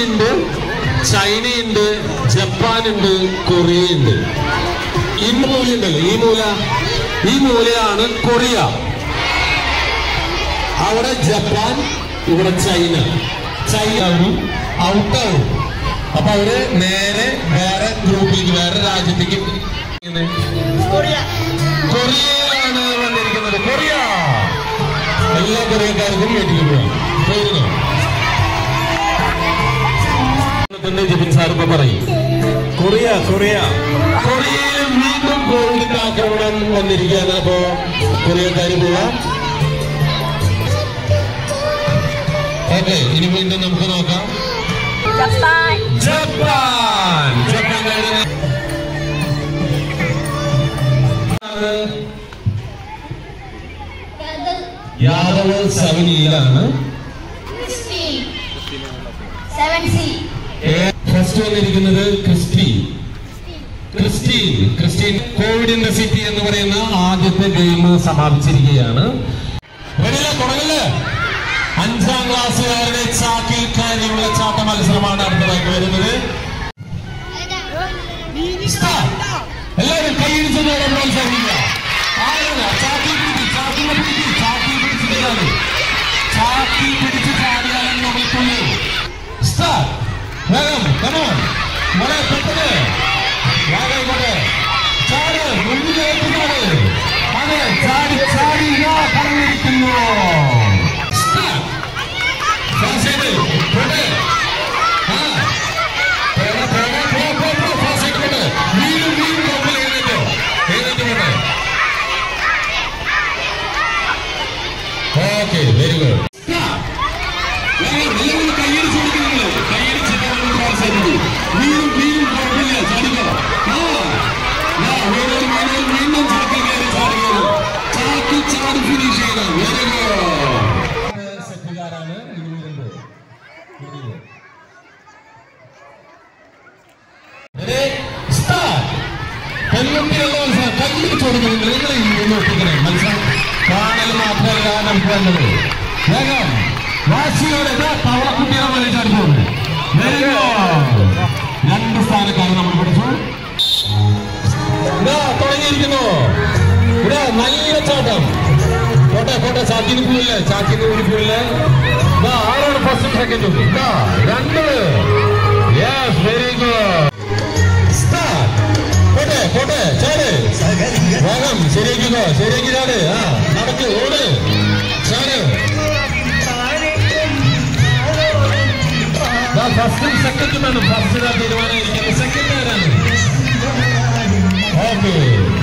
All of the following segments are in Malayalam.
ഉണ്ട്, ചൈനയുണ്ട്, ജപ്പാനുണ്ട്, കൊറിയയുണ്ട്. ഈ മൂലയുണ്ടല്ലോ, ഈ മൂലയാണ് കൊറിയ. അവിടെ ജപ്പാൻ, ഇവിടെ ചൈന. ചൈനയും ഔട്ടാവും. അപ്പൊ അവര് നേരെ വേറെ ഗ്രൂപ്പിലേക്ക്, വേറെ രാജ്യത്തേക്ക് കൊറിയയിലാണ് വന്നിരിക്കുന്നത്. കൊറിയ. എല്ലാ കൊറിയക്കാർക്കും വീട്ടിലേക്ക് പോവാം. പോയിരുന്നു ജിബിൻ സാർ ഇപ്പൊ പറയും. കൊറിയയിൽ വീണ്ടും കോവിഡിന്റെ ആക്രമണം വന്നിരിക്കുകയാണ്. അപ്പോ കൊറിയക്കാര് പോവാം. ഓക്കെ, ഇനി വീണ്ടും നമുക്ക് നോക്കാം. ജപ്പാൻ യാദവ് 7E-ലാണ്. ഫസ്റ്റ് വന്നിരിക്കുന്നത് Christine. Covid in the city എന്ന് പറയുന്ന ആദ്യത്തെ ഗെയിം സമാപിച്ചിരിക്കുകയാണ്. തുടങ്ങല്ലേ? 5ാം ക്ലാസ്സുകാരുടെ ചാക്കിൽ കാര്യമുള്ള ചാട്ട മത്സരമാണ് അടുത്തതായിട്ട് വരുന്നത്. എല്ലാവരും കൈയിടിച്ചതോടെ പ്രോത്സാഹിക്കുക. ചാക്കിൽ പിടിച്ച് ചാടിയാലും നമുക്കുള്ളൂ. വേഗം പെട്ടെന്ന് വേഗമായിക്കോട്ടെ. ചാട്, മുന്നിലേക്ക് ചാട്. അതെ, ചാടി പറഞ്ഞിരിക്കുന്നു. Okay, very good. മത്സരം കാണൽ മാത്രമല്ല നമുക്ക് വേണ്ടത്. വേഗം വാശിയോടെ തവളക്കുട്ടിയെ പോലെ ചാടിപ്പോകുന്നു. 2 സ്ഥാനക്കാരെ നമ്മൾ പഠിച്ചു. തുടങ്ങിയിരിക്കുന്നു. ഇവിടെ നല്ല ചാട്ടം. കോട്ടെ ചാക്കിന് പോയില്ലേ. ആരാണ് ഫസ്റ്റും സെക്കൻഡും? 2. Yes, very good. പോട്ടെ ചാട്. വേഗം ശരിയാക്കി ചാട്. നടക്ക്, ഓട്, ചാട്. ഫസ്റ്റും സെക്കൻഡും വേണം. ഫസ്റ്റ് തീരുമാനമായിരിക്കും. സെക്കൻഡ് ആരാണ്? ഓക്കെ,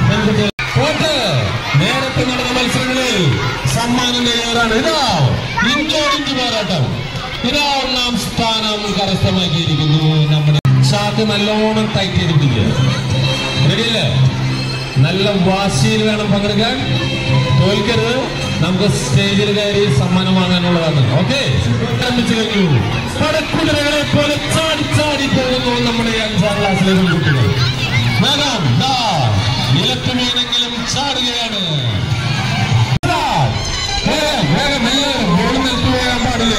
നേരത്തെ നടന്ന മത്സരങ്ങളിൽ സമ്മാനം നേടാറാണ്. ഇഞ്ചോടിഞ്ച് പോരാട്ടം. 1ാം സ്ഥാനം കരസ്ഥമാക്കിയിരിക്കുന്നു. നമ്മുടെ ചാക്ക് നല്ലോണം ടൈറ്റ് ചെയ്തിട്ടില്ല. റെഡിയല്ലേ? നല്ല വാശിയിൽ വേണം പങ്കെടുക്കാൻ. തോൽക്കരുത്. നമുക്ക് സ്റ്റേജിൽ കയറി സമ്മാനം വാങ്ങാനുള്ളതാണ്. ഓക്കെ, ആരംഭിച്ചു കഴിഞ്ഞു. പടക്കുതിരകളെ പോലെ ചാടി പോകുന്നു നമ്മുടെ 5ാം ക്ലാസ്സിലെ കുട്ടികൾ. വേഗം നിലത്ത് വീണെങ്കിലും ചാടുകയാണ്. വേഗം ബോൾ നിലത്ത് വീഴാൻ പാടില്ല.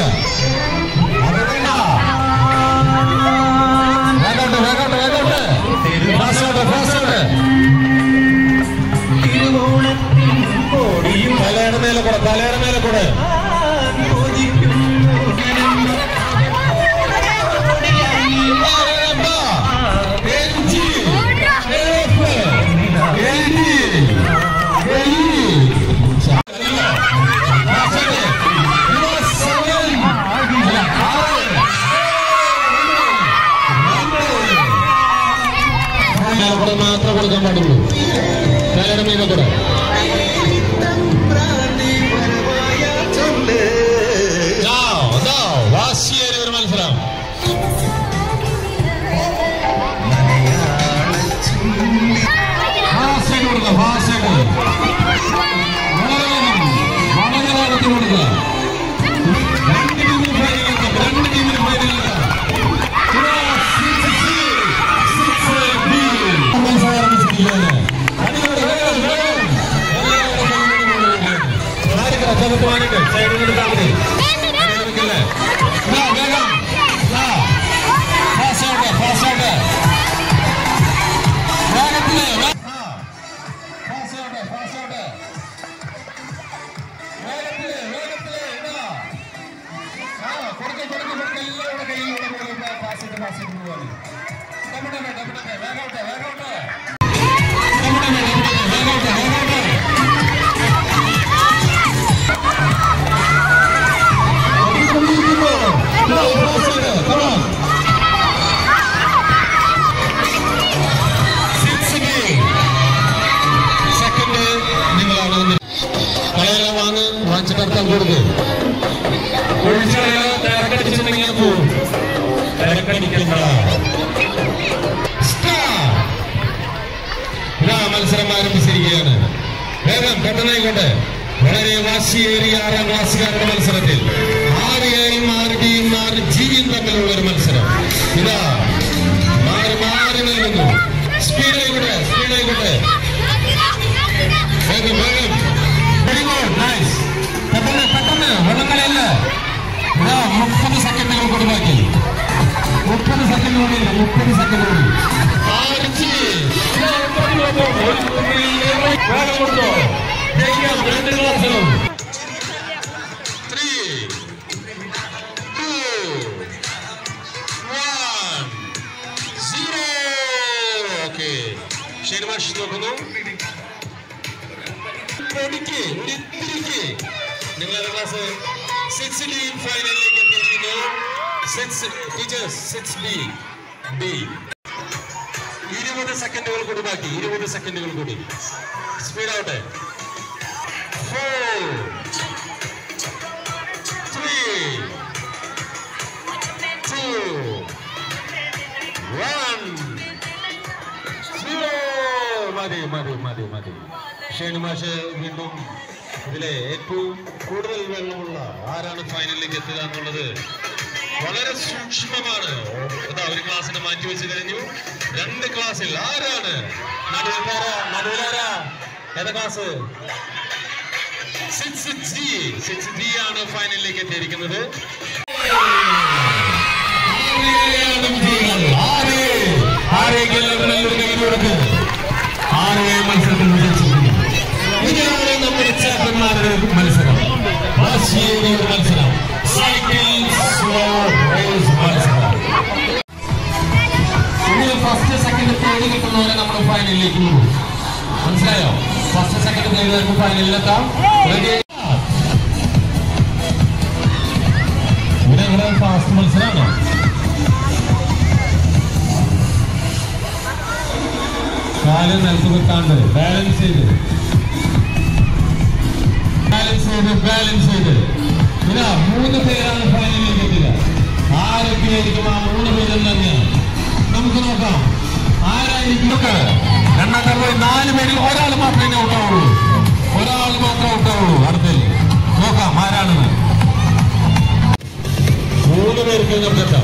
തലയുടെ മേലെ കൂടെ മാത്രം കൊടുക്കാൻ പാടുള്ളൂ. തലയുടെ മേലെ കൂടെ വാശിയേറിയ ഒരു മത്സരം. വളരെ നടത്തി കൊടുക്കുക. 2 ടീമിന് ഫൈനലിലെത്താം. സൈഡിൽ എടുത്താൽ മതി. മത്സരം ആരംഭിച്ചിരിക്കുകയാണ്. വേഗം പെട്ടെന്നായിക്കോട്ടെ. വളരെ വാശിയേറിയ 6ാം ക്ലാസ്സുകാരുടെ മത്സരത്തിൽ 6Aയും 6Bയും 6Gയും തമ്മിലുള്ള ഒരു മത്സരം. ഇതാ മാറി മാറി നൽകുന്നു. സ്പീഡായിക്കോട്ടെ, സ്പീഡായിക്കോട്ടെ. വേഗം വേഗം. Very good, nice. പെട്ടെന്ന് പെട്ടെന്ന്. വെള്ളക്കളിയല്ല. ഇതാ 30 സെക്കൻഡുകൾ കൂടി ബാക്കി. 30 സെക്കൻഡ് കൂടിയില്ല. 30 സെക്കൻഡ് കൂടി. വേഗം കൊടുത്തോ. ജയിക്കാം 2 ക്ലാസ്സുകളും. 3, 2, 1, 0. ഓക്കെ, ശരിമാഷ് നോക്കുന്നു. നിങ്ങളുടെ ക്ലാസ് 6D ഫൈനലിലേക്ക് എത്തിയിരിക്കുന്നു. 6 ടീച്ചേഴ്സ് 6B. 20 സെക്കൻഡുകൾ കൂടി ബാക്കി. 20 സെക്കൻഡുകൾ കൂടി. സ്പീഡ് ആവട്ടെ. 4, 3, 2, 1, 0. മതി മതി മതി മതി. ഷേണുമാഷ് വീണ്ടും ഇതിലെ ഏറ്റവും കൂടുതൽ വെള്ളമുള്ള ആരാണ് ഫൈനലിലേക്ക് എത്തുക എന്നുള്ളത് വളരെ സൂക്ഷ്മമാണ്. അതാ ഒരു ക്ലാസ്സിനെ മാറ്റിവെച്ച് കഴിഞ്ഞു. 2 ക്ലാസ്സിൽ ആരാണ് നടുവിലാരാ? ഏതാ ക്ലാസ്? 6G ആണ് ഫൈനലിലേക്ക് എത്തിയിരിക്കുന്നത്. 6A മത്സരത്തിൽ വിജയിച്ചിരിക്കുന്നു. ഇതാണ് നമ്മുടെ ചാമ്പ്യന്മാരുടെ മത്സരം. വാശിയേറിയ ഒരു മത്സരം. സൈക്കിൾ സ്ലോ റേസ് മത്സരം. ഇതിൽ ഫസ്റ്റ് സെക്കൻഡ് തേർഡ് കിട്ടുന്നവരെ നമ്മൾ ഫൈനലിലേക്ക് പോകും. മനസ്സിലായോ? ഫസ്റ്റ് സെക്കൻഡ് തേർഡ് ഫൈനലിലെത്താം. ഇവിടെ ഫാസ്റ്റ് മത്സരമാണോ? കാല് നിലത്ത് വെക്കാണ്ട് ബാലൻസ് ചെയ്ത് ഇതാ 3 പേരാണ് ഫൈനലിലേക്ക് എത്തുക. ആരൊക്കെ ആയിരിക്കും ആ 3 പേരും തന്നെയാണ്. നമുക്ക് നോക്കാം ആരായിരിക്കും. 4 പേരിൽ ഒരാൾ മാത്രമേ ഔട്ടാവുള്ളൂ. ഒരാൾ മാത്രമേ ഔട്ടാവുള്ളൂ. അടുത്ത് നോക്കാം ആരാണെന്ന്. 3 പേർക്ക് നമുക്കെത്താം.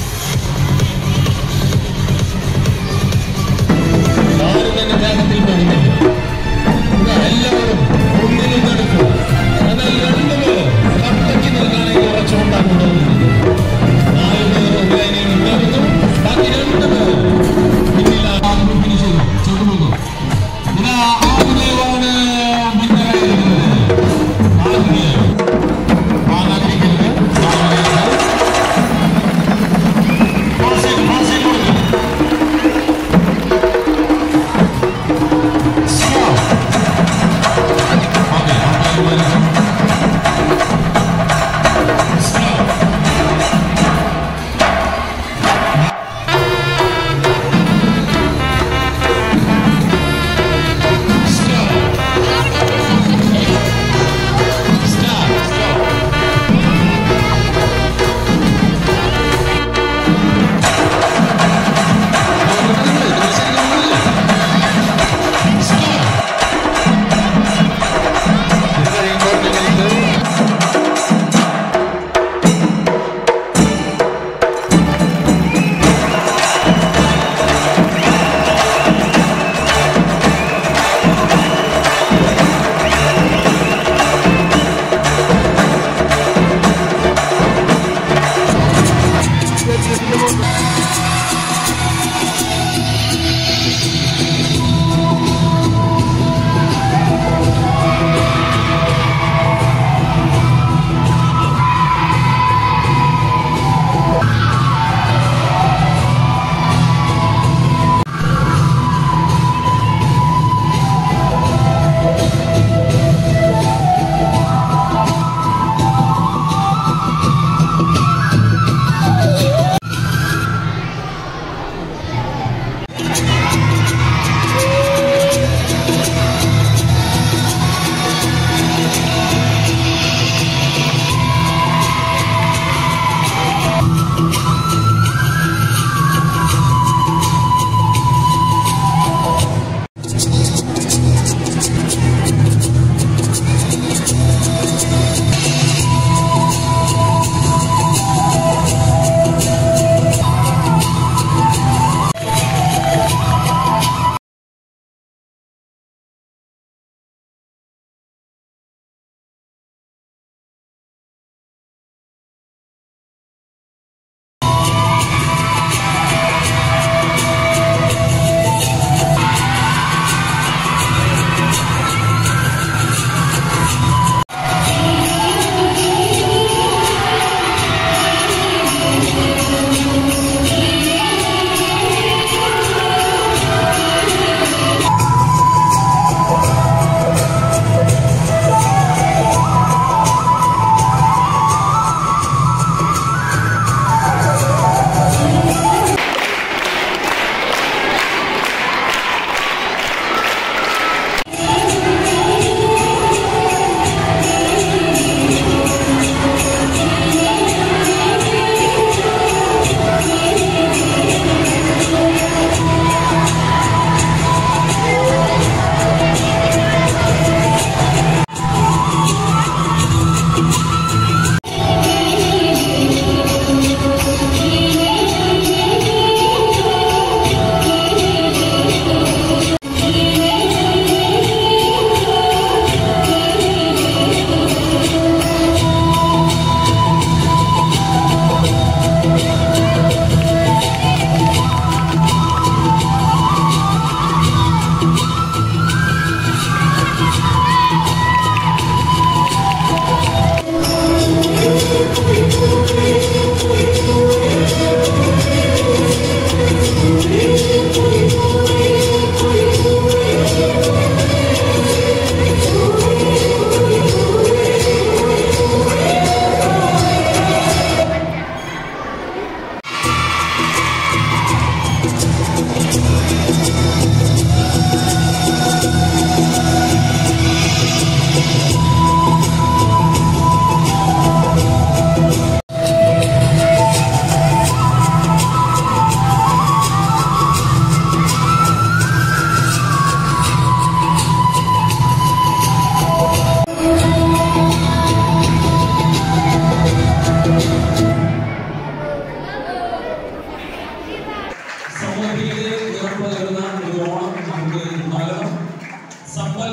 ആരും തന്നെ വേഗത്തിൽ പോകുന്നില്ല. എല്ലാവരും ഒന്നിനും നടക്കുക. എന്നാൽ 2 പേർ കട്ടയ്ക്ക് നിൽക്കാണെങ്കിൽ ഉറച്ചുകൊണ്ടാണ് കൊണ്ടുവന്നിരിക്കുന്നത്. 4 പേർ ലൈനിൽ ഉണ്ടാകുന്നു. ബാക്കി 2 പേർ പിന്നിലാണ് ഫിനിഷ് ചെയ്തു ചെറുപോകുന്നു. ഇതാ ആഗ്രഹമാണ് മുന്നേറായിരിക്കുന്നത്. ആഗ്രഹം വാങ്ങാതിരിക്കരുത്.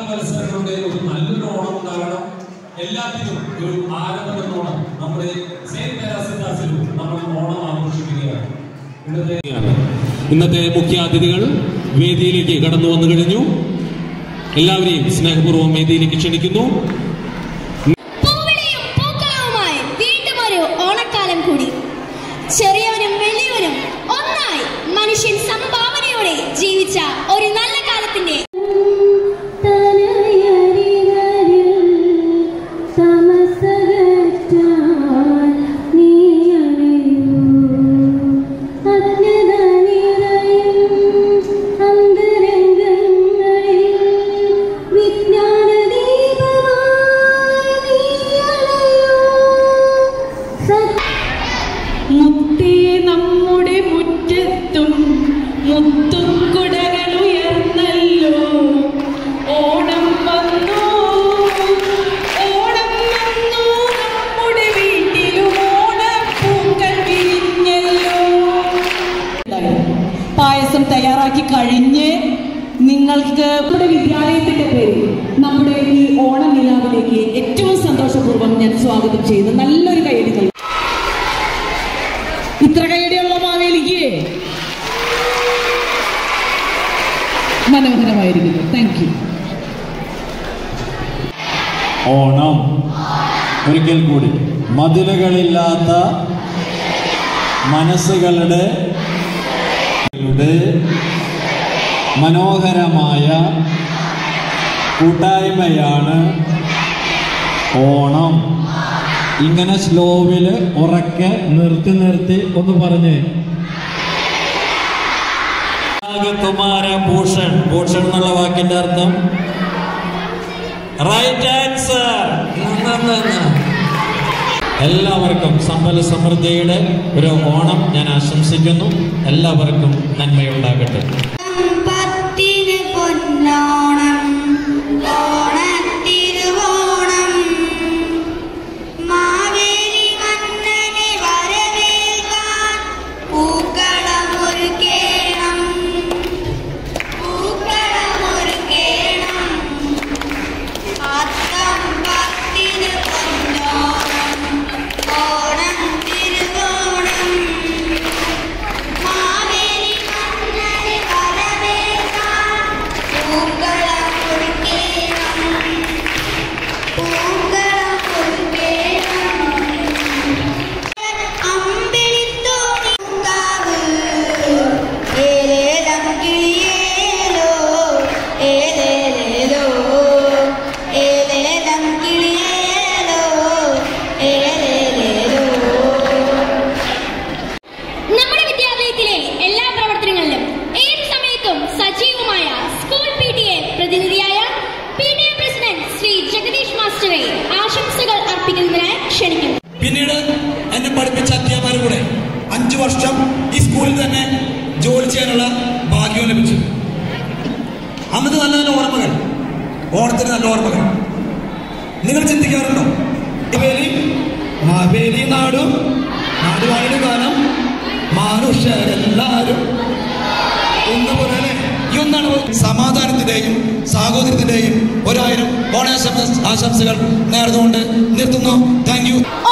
മത്സരങ്ങളുടെ ഒരു നല്ലൊരു ഓണം ഉണ്ടാകണം. എല്ലാത്തിനും ഒരു ആരംഭം എന്നോണം നമ്മുടെ സെയിന്റ് തെരേസാസിലും നമ്മൾ ഓണം ആഘോഷിക്കുകയാണ്. ഇന്നത്തെ മുഖ്യാതിഥികൾ വേദിയിലേക്ക് കടന്നു വന്നു കഴിഞ്ഞു. എല്ലാവരെയും സ്നേഹപൂർവ്വം വേദിയിലേക്ക് ക്ഷണിക്കുന്നു. ഓണക്കാലം കൂടി ചെറിയവനും വലിയവനും ഒന്നായി മനുഷ്യൻ സംഭാവനയോടെ ജീവിച്ച ഒരു നല്ല കാലത്തിന്റെ നമ്മുടെ മുറ്റത്തും മുത്തുക്കുടകൾ ഉയർന്നല്ലോ. ഓണം വന്നു, ഓണം വന്നു, നമ്മുടെ വീട്ടിലും ഓണപ്പൂക്കൾ വിരിഞ്ഞല്ലോ. പായസം തയ്യാറാക്കി കഴിഞ്ഞ് നിങ്ങൾക്ക് നമ്മുടെ വിദ്യാലയത്തിന്റെ പേരിൽ നമ്മുടെ ഈ ഓണം നിലാവിലേക്ക് ഏറ്റവും സന്തോഷപൂർവ്വം ഞാൻ സ്വാഗതം ചെയ്യുന്നു. നല്ലൊരു കൈയടി നൽകും. ഇത്ര കൈയടിയുള്ള മാവേലിക്ക് മനോഹരമായിരിക്കുന്നു. Thank you. ഓണം ഒരിക്കൽ കൂടി മതിലുകളില്ലാത്ത മനസ്സുകളുടെ മനോഹരമായ കൂട്ടായ്മയാണ് ഓണം. ഇങ്ങനെ സ്ലോവില് ഉറക്കെ നിർത്തി ഒന്ന് പറഞ്ഞ് തുമാര ഭൂഷൺ. ഭൂഷൺ എന്നുള്ള വാക്കിന്റെ അർത്ഥം റൈറ്റ് ആൻസർ. എല്ലാവർക്കും സമ്പൽ സമൃദ്ധിയുടെ ഒരു ഓണം ഞാൻ ആശംസിക്കുന്നു. എല്ലാവർക്കും നന്മയുണ്ടാകട്ടെ. പിന്നീട് എന്നെ പഠിപ്പിച്ച അധ്യാപകരും കൂടെ 5 വർഷം ഈ സ്കൂളിൽ തന്നെ ജോലി ചെയ്യാനുള്ള ഭാഗ്യവും ലഭിച്ചു. അന്നത്തെ നല്ല നല്ല ഓർമ്മകൾ, ഓണത്തിന് നല്ല ഓർമ്മകൾ നിങ്ങൾ ചിന്തിക്കാറുണ്ടോ? മാവേലി നാടും നാടുവാഴുന്ന കാലം മനുഷ്യരെല്ലാരും ഒന്നുപോലെ ഈ ഒന്നാണ്. സമാധാനത്തിന്റെയും സാഹോദര്യത്തിന്റെയും 1000 ഓണാശംസകൾ നേർന്നുകൊണ്ട് നിർത്തുന്നു. Thank U.